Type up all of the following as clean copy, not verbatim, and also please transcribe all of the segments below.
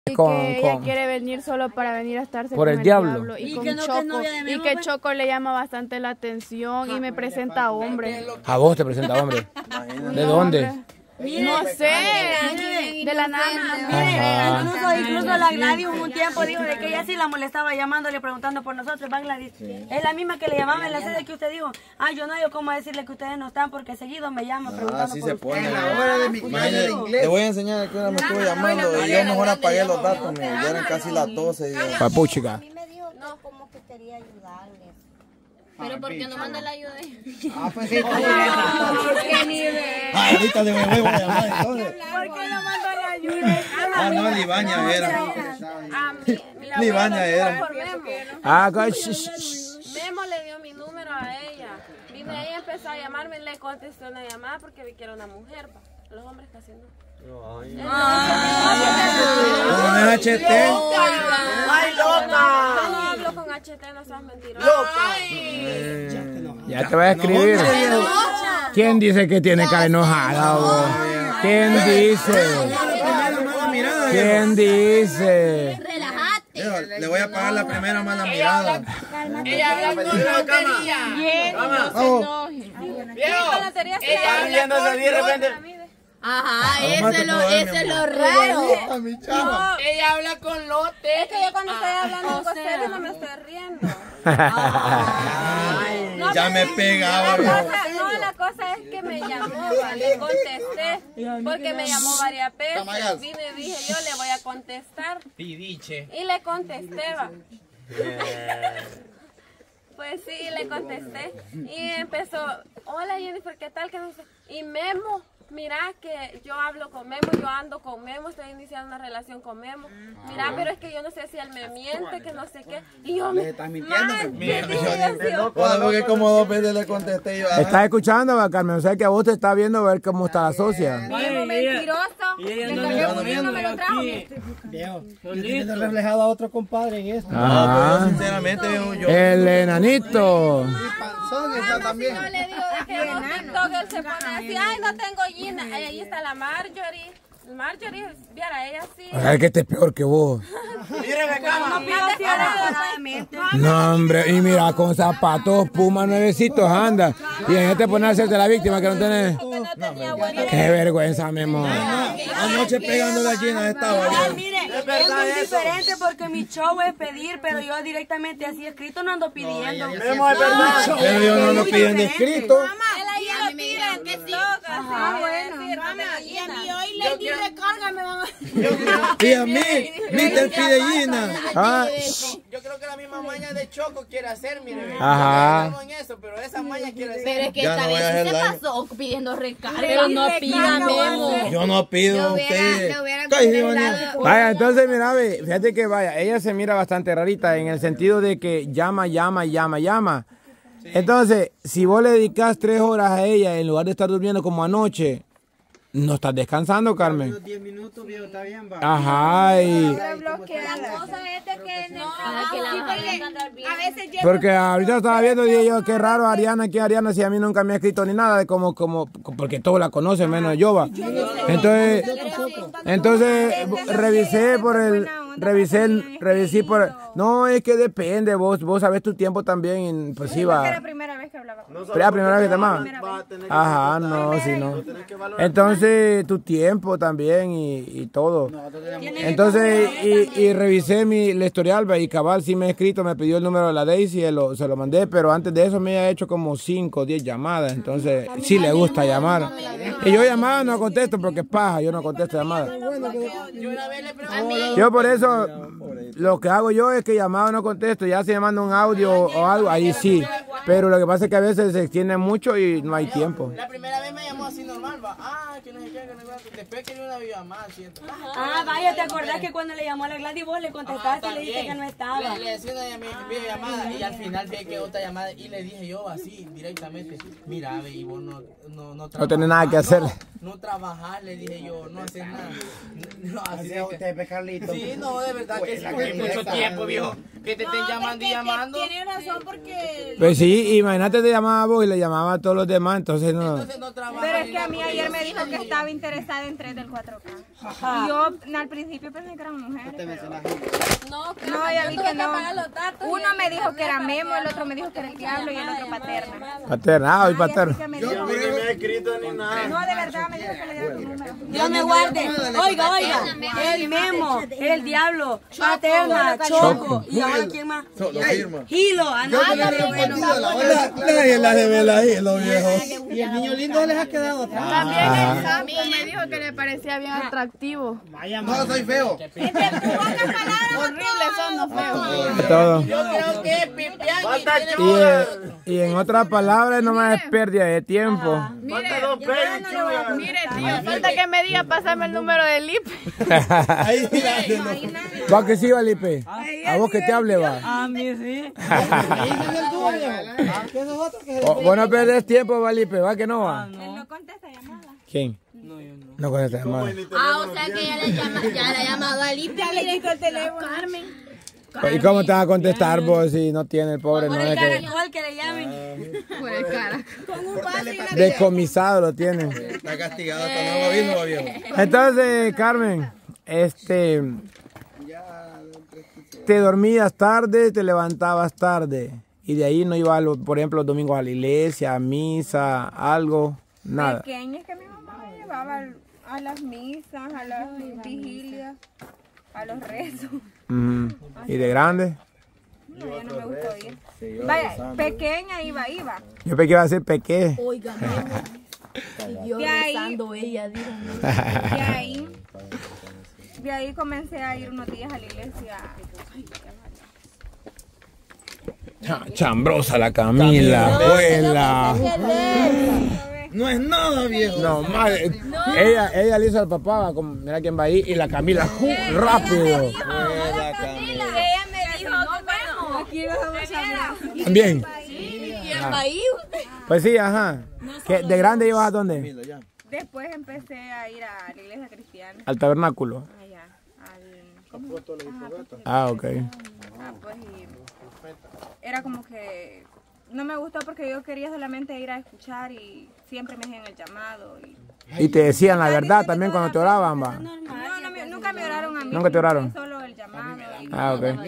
Que ella quiere venir solo para venir a estarse por con el diablo. Y con Choco. Y que Choco le llama bastante la atención y me presenta a hombre. A vos te presenta hombre. ¿De dónde? No sé, de la nada. Incluso la Gladys un tiempo dijo de que ella sí la molestaba llamándole, preguntando por nosotros. Va Gladys, es la misma que le llamaba en la sede que usted dijo. Yo no hay cómo decirle que ustedes no están porque seguido me llama preguntando por ustedes. En la hora de mi clase de inglés. Le voy a enseñar a qué hora me estuvo llamando y yo mejor apagué los datos, ya eran casi las 12. Papuchica. A mí me dijo no, como que quería ayudarles. Pero ¿por qué no manda la ayuda? Pues sí. ¿Qué nivel? Ahorita de bebé voy a llamar entonces. ¿Por qué no manda la ayuda? No, Libaña era. Libaña era. Memo le dio mi número a ella. Vine ella empezó a llamarme, le contesté una llamada porque vi que era una mujer. Los hombres casi no. ¿Con HT? ¡Ay, loca! Yo no hablo con HT, no seas mentiroso. Ya te voy a escribir. ¿Quién dice que tiene cara enojada, vos? ¿Quién dice? ¿Quién dice? Relájate. Le voy a pagar la primera mala mirada. Ella habla con lotería. Bien, no se enoje. Ella viéndose de repente. Ajá, eso es lo raro. No, ella habla con lote. Es que yo cuando estoy hablando con serio no me estoy riendo. Ya me pegaba. La cosa es que me llamó, le contesté, porque me llamó varias veces. Vine y dije yo le voy a contestar. Y le contesté, va. Pues sí, le contesté. Y empezó, hola Jennifer, ¿qué tal? Y Memo. Mira que yo hablo con Memo, yo ando con Memo, estoy iniciando una relación con Memo. Mira, pero es que yo no sé si él me miente, que no sé qué. Y yo me... ¿Estás mintiendo? Porque como 2 veces le contesté yo. ¿Estás escuchando, Carmen? O sea que a vos te está viendo a ver cómo está la socia. Memo, mentiroso. No me lo trajo. Viejo, yo estoy reflejado a otro compadre en esto. Ajá. Sinceramente, yo. El enanito. Panzón está también. Yo le digo que en un TikTok él se pone así, ay, no tengo Gina. Ahí está la Marjorie. Marjorie, viera, ella sí. Ay, que este es peor que vos. No, hombre, y mira, con zapatos Puma nuevecitos anda. Y en este pone a hacerte la víctima que no tenés. Qué vergüenza, mi amor. Anoche pegando la Gina estaba. Mire, es muy diferente porque mi show es pedir, pero yo directamente así escrito no ando pidiendo. Pero yo no ando pidiendo escrito. Que sí. Y a mí hoy le di recarga, me van a... Y a mí, Mr. pide Gina. Yo creo que la misma maña de Choco quiere hacer, mire. Ajá. En eso, pero esa maña quiere hacer. Pero es que esta vez se pasó pidiendo recarga. Pero no pida Memo. Yo no pido a ustedes. Vaya, entonces mira, fíjate que vaya, ella se mira bastante rarita en el sentido de que llama. Entonces, si vos le dedicas 3 horas a ella en lugar de estar durmiendo como anoche, no estás descansando, Carmen. 10 minutos, viejo, está bien, va. Ajá, y... La cosa es de que en el trabajo, a veces porque ahorita estaba viendo, dije yo, qué raro Ariana, que Ariana si a mí nunca me ha escrito ni nada, porque todos la conocen, menos yo, va. Entonces revisé por... No, es que depende, vos sabés tu tiempo también, pues sí, va. Era la primera vez que hablaba con ¿Era la primera vez que te llamaba? Ajá, no, si no. Entonces, tu tiempo también y todo. Entonces, y revisé el historial, y cabal sí me he escrito, me pidió el número de la Daisy, se lo mandé, pero antes de eso me ha hecho como 5 o 10 llamadas, entonces sí le gusta llamar. Y yo llamada no contesto porque es paja, yo no contesto llamadas. Yo por eso, lo que hago yo es que llamado no contesto, ya si me manda un audio o algo, ahí sí. Pero lo que pasa es que a veces se extiende mucho y no hay tiempo. La primera vez me llamó así normal, va. Que no sé qué, que no sé qué. Después que yo una vida más, siento. Vaya, ¿te acordás que cuando le llamó a la Gladys vos le contestaste y le dijiste que no estaba? Le decía una videollamada y al final vi que otra llamada y le dije yo así directamente, mira, ve, y vos no tenés nada que hacer. No trabajar, le dije yo, no hacer nada. No, así de usted, Carlito. Sí, no, de verdad que sí, mucho tiempo, viejo. Que te estén llamando y llamando. Tiene razón porque... Pues sí, Sí, imagínate, te llamaba vos y le llamaba a todos los demás, entonces no. Pero es que a mí ayer me dijo que estaba interesada en 3 del 4K. Y yo al principio pensé que eran mujeres. No, ya vi que no. Uno me dijo que era Memo, el otro me dijo que era el Diablo y el otro Paterna. Paterna, hoy Paterna. Yo no me he escrito ni nada. No, de verdad me dijo que le diera tu número. Dios me guarde. Oiga, el Memo, el Diablo, Paterna, Choco. ¿Y ahora quién más? Gilo, La de vela ahí, los viejos. Y el niño lindo les ha quedado atrás. También el Sampo me dijo que le parecía bien atractivo. No, soy feo. Horrible son los feos. Todo. Yo creo que Pipián Y en otras palabras, no más es pérdida de tiempo. Mire, tío, falta que me diga, pásame el número del Lipe. ¿Va que sí, va, Lipe? ¿A vos que te hable, va? A mí sí. Vos no perdés tiempo, va, Lipe, ¿va que no va? Él no contesta llamada. ¿Quién? No contesta llamada. O sea que ya le ha llamado a Lipe. Ya le quitó el teléfono. Carmen. ¿Y cómo te vas a contestar vos si no tiene el pobre? No es que Caracol que le llamen. Por el cara. Con un pase y una decomisado lo tiene. Está castigado hasta nuevo aviso, viejo. Entonces, Carmen, te dormías tarde, te levantabas tarde y de ahí no ibas, por ejemplo, los domingos a la iglesia, a misa, algo, nada. pequeñas que mi mamá me llevaba a las misas, a las vigilias, a los rezos. ¿Y de grande? No, ya no me gustó ir. Vaya, pequeña iba. Yo pensé que iba a ser pequeño. Oiga, y yo rezando ella, de ahí comencé a ir unos días a la iglesia. Chambrosa la Camila, abuela. No es nada, viejo. No, madre. Ella le hizo al papá, como, mira quién va ahí, y la Camila, rápido. Ella me dijo que bueno, También. y el país. Pues sí, ajá. ¿Que de grande ibas a dónde? después empecé a ir a la iglesia cristiana. Al tabernáculo. Allá, Ok. Pues y era como que no me gustó porque yo quería solamente ir a escuchar y siempre me hacían el llamado. Y te decían la verdad también cuando te oraban, va. No, nunca me oraron a mí. ¿Nunca te oraron? Solo el llamado. Ok.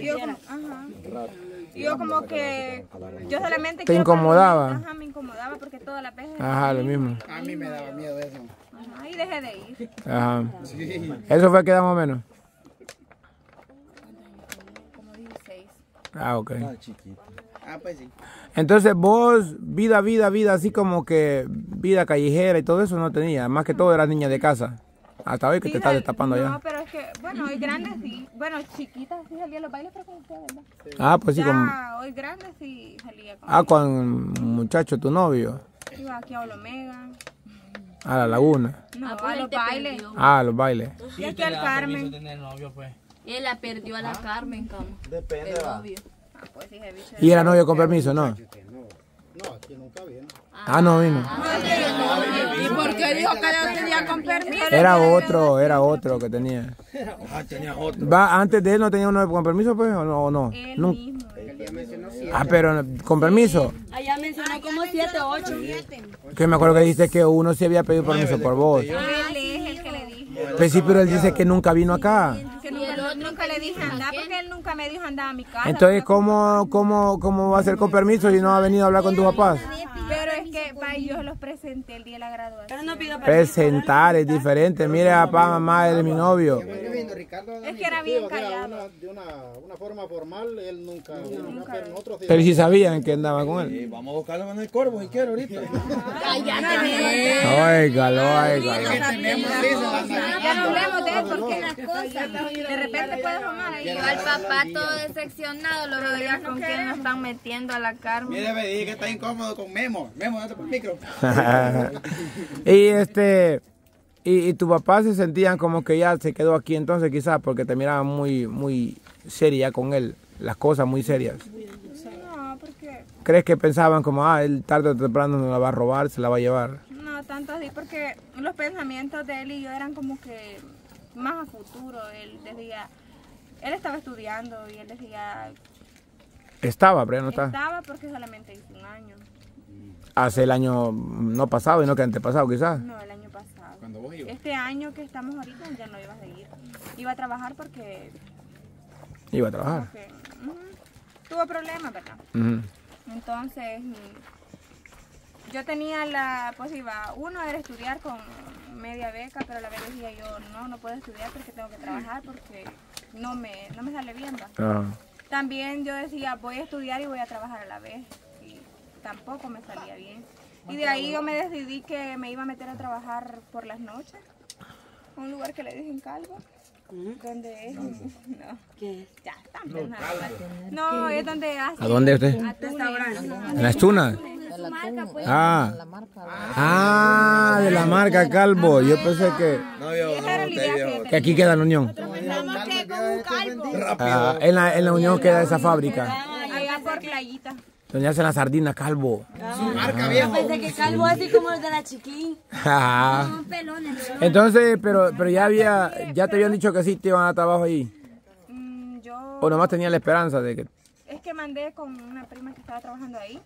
Yo como que yo solamente ¿Te incomodaba? Ajá, me incomodaba porque todas las veces. Ajá, lo mismo. A mí me daba miedo eso. Ajá, y dejé de ir. Ajá. ¿Eso fue que da más o menos? Como 16. Ah, ok. Pues sí. Entonces vos, vida, así como que vida callejera y todo eso no tenías. Más que todo eras niña de casa. Hasta hoy que te estás destapando allá. No, pero es que, bueno, hoy grande sí. Bueno, chiquita sí salía a los bailes, pero con ustedes, ¿verdad? Ah, pues sí. Ya, hoy grande sí salía con con el muchacho, tu novio. Iba aquí a Olomega. A la laguna. No, a los bailes. A los bailes. Y aquí al Carmen. Tener novio, pues. Y él la perdió a la Carmen, como. Depende, el va. novio. Pues sí, bicho. ¿Y era novio con permiso, no? No, aquí nunca viene. Ah, no vino. ¿Y por qué dijo que no tenía con permiso? Era otro que tenía. Tenía otro. Va, antes de él no tenía uno con permiso, pues, o no. Él No. mismo. Ah, pero con permiso. Allá mencionó como 7 o 8. Que me acuerdo que dijiste que uno sí había pedido permiso por vos. Él es el que le dije. Pues sí, pero él dice que nunca vino acá. Que nunca le dije andar porque él nunca me dijo andar a mi casa. Entonces, ¿cómo va a ser con permiso si no ha venido a hablar con tus papás? Pero es que yo los presenté el día de la graduación. Pero no pido Presentar es diferente. Mire, papá, mamá, él es mi novio. Es que era bien callado. De una forma formal, él nunca. Pero nosotros sí. Pero sí sabían que andaba con él. Vamos a buscarlo en el corvo si quiere ahorita. Óigalo. Ya no hablemos de eso porque de repente puede fumar ahí. Al papá todo decepcionado, lo veía con quién nos están metiendo a la Carmen. Mire, me dije que está incómodo con Memo. Memo, date por el micro. y tu papá se sentían como que ya se quedó aquí entonces quizás porque te miraban muy seria con él, las cosas muy serias. No, porque ¿Crees que pensaban como, él tarde o temprano nos la va a robar, se la va a llevar? no tanto así porque los pensamientos de él y yo eran como que más a futuro. Él estaba estudiando y él decía Estaba, pero ya no está. Estaba porque solamente hice un año. Hace el año no pasado y no que antepasado quizás. No, el año pasado. ¿Cuándo vos ibas? Este año que estamos ahorita ya no iba a seguir. Iba a trabajar porque... Iba a trabajar. Porque, tuvo problemas, ¿verdad? Entonces, yo tenía la posibilidad, uno era estudiar con media beca, pero a la vez decía yo, no puedo estudiar porque tengo que trabajar porque no me sale bien, ¿va? También yo decía, voy a estudiar y voy a trabajar a la vez, y tampoco me salía bien. Y de ahí yo me decidí que me iba a meter a trabajar por las noches, a un lugar que le dicen Calvo. ¿Dónde es? No. ¿Qué? Ya están pensando. No, es donde hace. ¿A dónde usted? ¿En las tunas? Ah. De la marca Calvo. Yo pensé que aquí queda la Unión. En la Unión queda esa fábrica. Allá por Playita. Donde hacen las sardinas Calvo. Yo pensé que Calvo así como el de la Chiquín. Entonces, pero ya te habían dicho que sí te iban a dar trabajo ahí. O nomás tenía la esperanza de que... Es que mandé con una prima que estaba trabajando ahí.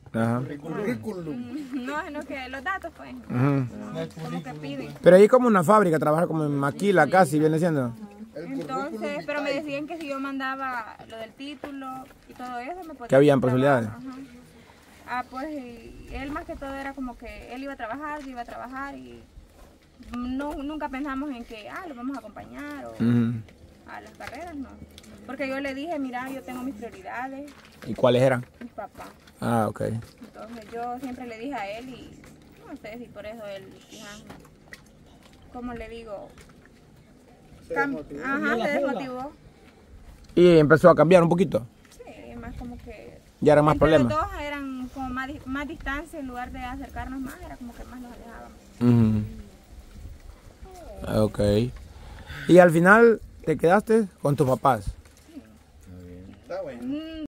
No, que los datos pues. Como que piden. Pero ahí como una fábrica, trabajar como en maquila casi, viene siendo. Entonces, pero me decían que si yo mandaba lo del título y todo eso, me podía... Que habían posibilidades. Pues él más que todo era como que él iba a trabajar, yo iba a trabajar y nunca pensamos en que, lo vamos a acompañar o a las carreras, no. Porque yo le dije, mira, yo tengo mis prioridades. ¿Y cuáles eran? Mi papá. Ok. Entonces yo siempre le dije a él y no sé si por eso él, ¿cómo le digo? Se desmotivó. ¿Y empezó a cambiar un poquito? Sí, más como que... ¿Ya eran más problemas? Los dos eran como más distancia, en lugar de acercarnos más, era como que más nos alejábamos. Ok. ¿Y al final te quedaste con tus papás? Está bueno.